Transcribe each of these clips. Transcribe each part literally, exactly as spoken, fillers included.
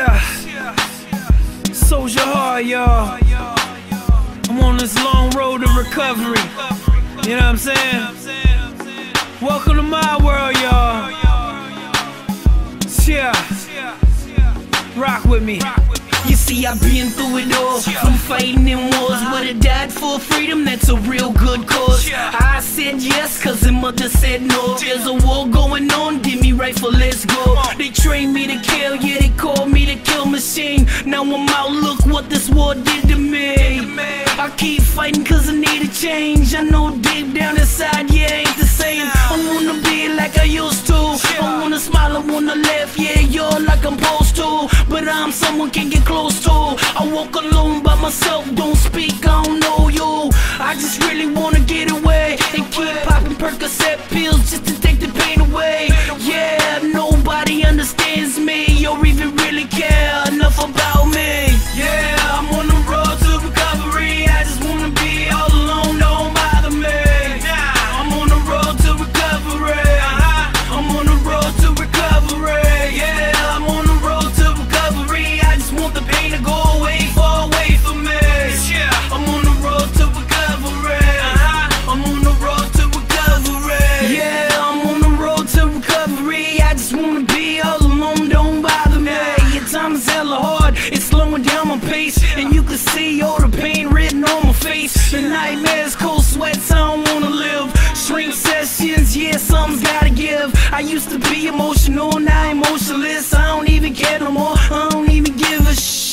Yeah, Soldier hard, y'all. I'm on this long road to recovery. You know what I'm saying? Welcome to my world, y'all. Yeah, rock with me. You see, I've been through it all, from fighting in wars, but I died for freedom, that's a real good cause. I said yes, cause the mother said no. There's a war going on, get me right for let's go. They trained me to kill, yeah, they called me the kill machine. Now I'm out, look what this war did to me. I keep fighting cause I need a change. I know deep down inside, yeah, ain't the same. I wanna be like I used to. I wanna smile, I wanna laugh, yeah, you're like I'm supposed to. But I'm someone can get close to. I walk alone by myself, don't speak, I don't know you. I just really wanna get away and keep popping Percocet pills just to take the pain away. Yeah, nobody understands me or even really care enough about me. Yeah, I'm on the road to recovery. I just wanna be all alone, don't bother me. I'm on the road to recovery. I'm on the road to recovery. Yeah, I'm on the road to recovery. I just want the pain to go away, far away from me. I'm on the road to recovery. I'm on the road to recovery. Yeah, I'm on the road to recovery. I just wanna be all alone, don't bother me. Your time is hella hard, it's slowing down my pace, and you can see all the pain written on my face. The nightmares, cold sweats, I don't wanna live. Shrink sessions, yeah, something's gotta give. I used to be emotional, now emotionless. I don't even care no more, I don't even give a shh.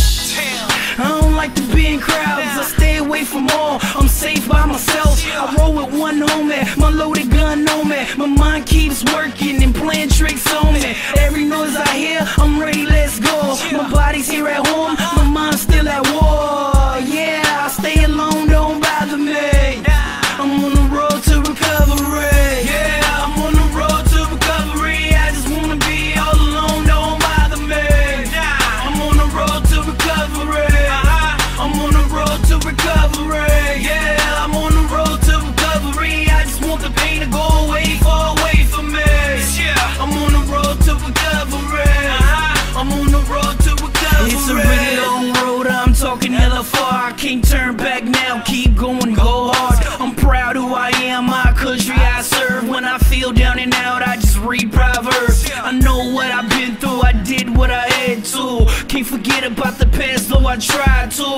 I don't like to be in crowds, I stay away from all. I'm safe by myself, I roll with one homie, my loaded gun on me. My mind keeps working and playing tricks on me. Every noise I hear, I'm ready, let's go. My body's here at home, my mind's still at war. Yeah, I stay alone, don't bother me. I'm on the road to recovery. Yeah, I'm on the road to recovery. I just wanna be all alone, don't bother me. I'm on the road to recovery. I'm on the road to recovery. Yeah, I'm on the road to recovery. I just want the pain to go away, far away from me. I'm on the road to recovery. I'm on the road to recovery. It's a really long road, I'm talking hella far. I can't turn back now, keep going, go hard. I'm proud who I am, my country I serve. When I feel down and out, I just read Proverbs. I know what I've been through, I did what I had to. Can't forget about the past, though I tried to.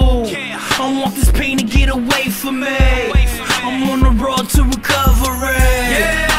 I want this pain to get away from me. I'm on the road to recovery. Yeah.